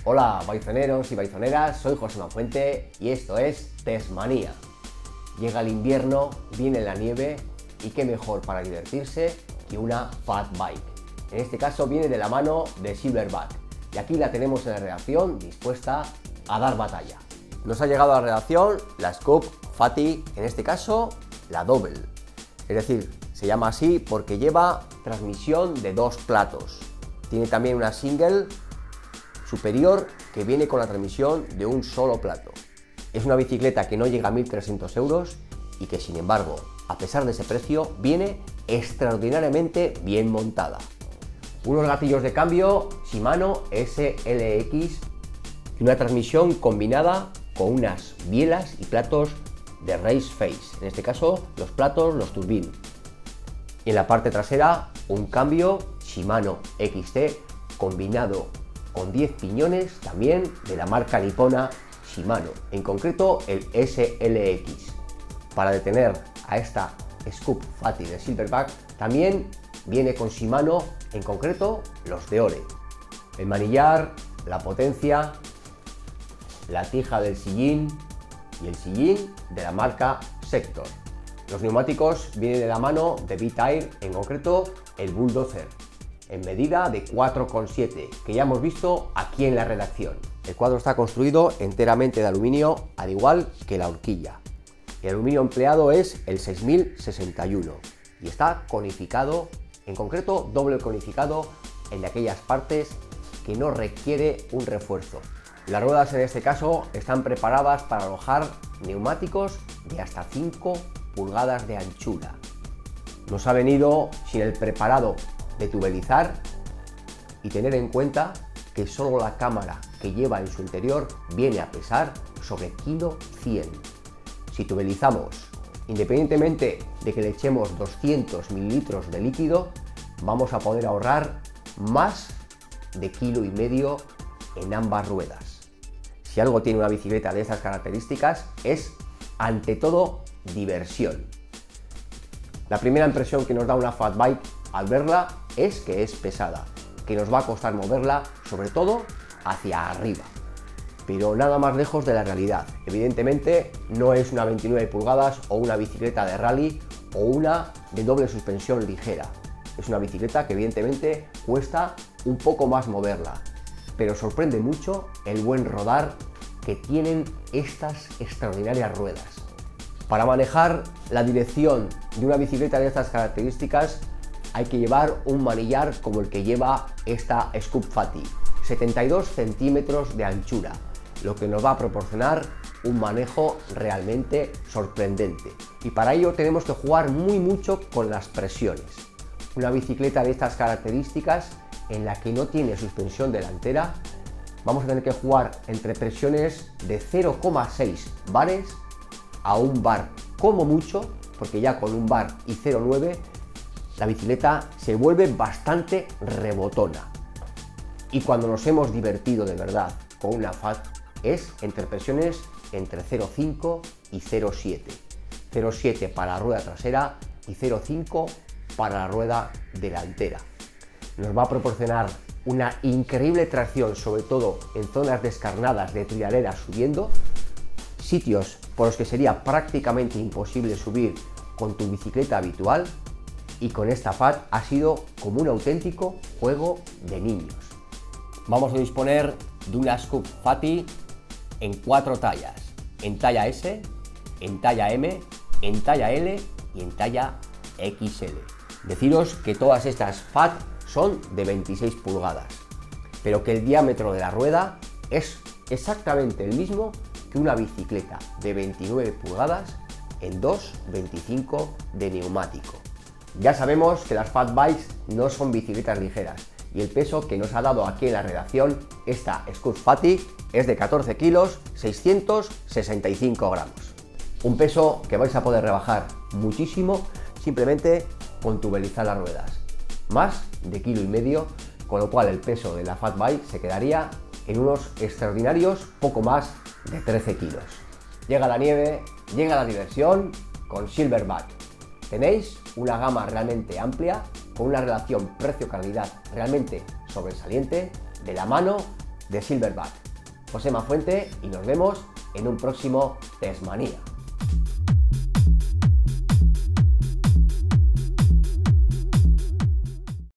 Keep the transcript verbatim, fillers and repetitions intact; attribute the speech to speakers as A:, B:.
A: Hola baizoneros y baizoneras, soy José Fuente y esto es Testmanía. Llega el invierno, viene la nieve y qué mejor para divertirse que una Fat Bike. En este caso viene de la mano de Silverback y aquí la tenemos en la redacción dispuesta a dar batalla. Nos ha llegado a la redacción la Scoop Fatty, en este caso la Double. Es decir, se llama así porque lleva transmisión de dos platos. Tiene también una single superior que viene con la transmisión de un solo plato. Es una bicicleta que no llega a mil trescientos euros y que sin embargo, a pesar de ese precio, viene extraordinariamente bien montada. Unos gatillos de cambio Shimano S L X y una transmisión combinada con unas bielas y platos de Race Face, en este caso los platos, los turbín. Y en la parte trasera un cambio Shimano X T combinado con diez piñones también de la marca nipona Shimano, en concreto el S L X. Para detener a esta Scoop Fatty de Silverback también viene con Shimano, en concreto los de Ore. El manillar, la potencia, la tija del sillín y el sillín de la marca Sector. Los neumáticos vienen de la mano de V-Tire, en concreto el Bulldozer, en medida de cuatro coma siete, que ya hemos visto aquí en la redacción. El cuadro está construido enteramente de aluminio, al igual que la horquilla. El aluminio empleado es el seis mil sesenta y uno y está conificado, en concreto doble conificado en de aquellas partes que no requiere un refuerzo. Las ruedas en este caso están preparadas para alojar neumáticos de hasta cinco pulgadas de anchura. Nos ha venido sin el preparado de tubelizar y tener en cuenta que solo la cámara que lleva en su interior viene a pesar sobre kilo cien. Si tubelizamos, independientemente de que le echemos doscientos mililitros de líquido, vamos a poder ahorrar más de kilo y medio en ambas ruedas. Si algo tiene una bicicleta de estas características es, ante todo, diversión. La primera impresión que nos da una Fat Bike al verla es que es pesada, que nos va a costar moverla, sobre todo hacia arriba. Pero nada más lejos de la realidad. Evidentemente no es una veintinueve pulgadas o una bicicleta de rally o una de doble suspensión ligera. Es una bicicleta que evidentemente cuesta un poco más moverla, pero sorprende mucho el buen rodar que tienen estas extraordinarias ruedas. Para manejar la dirección de una bicicleta de estas características hay que llevar un manillar como el que lleva esta Scoop Fatty, setenta y dos centímetros de anchura, lo que nos va a proporcionar un manejo realmente sorprendente. Y para ello tenemos que jugar muy mucho con las presiones. Una bicicleta de estas características en la que no tiene suspensión delantera, vamos a tener que jugar entre presiones de cero coma seis bares a un bar como mucho, porque ya con un bar y cero coma nueve la bicicleta se vuelve bastante rebotona. Y cuando nos hemos divertido de verdad con una Fat es entre presiones entre cero coma cinco y cero coma siete. cero coma siete para la rueda trasera y cero coma cinco para la rueda delantera. Nos va a proporcionar una increíble tracción, sobre todo en zonas descarnadas de trialeras subiendo, sitios por los que sería prácticamente imposible subir con tu bicicleta habitual, y con esta Fat ha sido como un auténtico juego de niños. Vamos a disponer de una Scoop Fatty en cuatro tallas, en talla S, en talla M, en talla L y en talla X L. Deciros que todas estas Fat son de veintiséis pulgadas, pero que el diámetro de la rueda es exactamente el mismo que una bicicleta de veintinueve pulgadas en dos coma veinticinco de neumático. Ya sabemos que las Fat Bikes no son bicicletas ligeras y el peso que nos ha dado aquí en la redacción esta Scoop Fatty es de catorce kilos seiscientos sesenta y cinco gramos. Un peso que vais a poder rebajar muchísimo simplemente con tubelizar las ruedas. Más de kilo y medio, con lo cual el peso de la Fat Bike se quedaría en unos extraordinarios poco más de trece kilos. Llega la nieve, llega la diversión con Silverback. Tenéis una gama realmente amplia, con una relación precio-calidad realmente sobresaliente, de la mano de Silverback. José Mafuente y nos vemos en un próximo Testmanía.